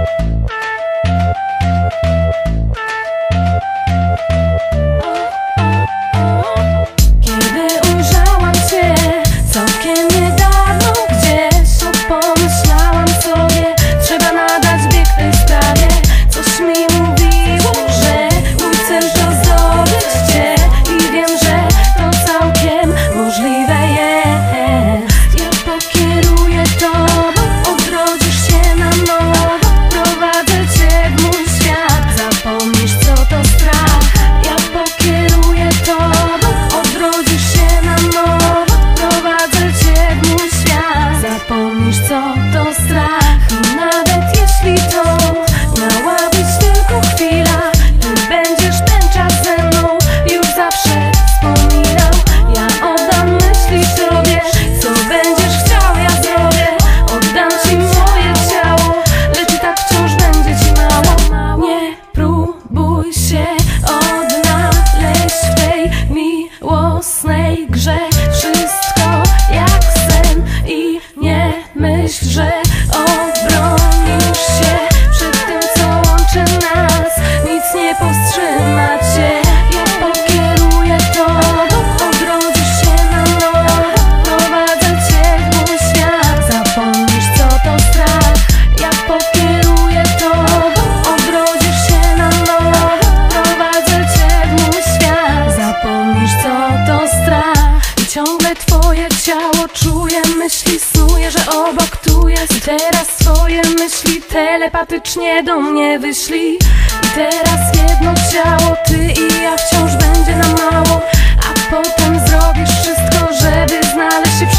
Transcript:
Grze wszystko jak sen i nie myśl, że obronisz się przed tym, co łączy nas. Nic nie powstrzyma cię. Ja pokieruję tobą, odrodzisz się na nowo, prowadzę cię w mój świat. Zapomnisz, co to strach. Ja pokieruję tobą, odrodzisz się na nowo, prowadzę cię w mój świat. Zapomnisz, co to strach. Ciągle twoje ciało czuje, myśli snuje, że obok tu jest. I teraz swoje myśli telepatycznie do mnie wyślij. I teraz jedno ciało, ty i ja, wciąż będzie nam mało. A potem zrobisz wszystko, żeby znaleźć się przy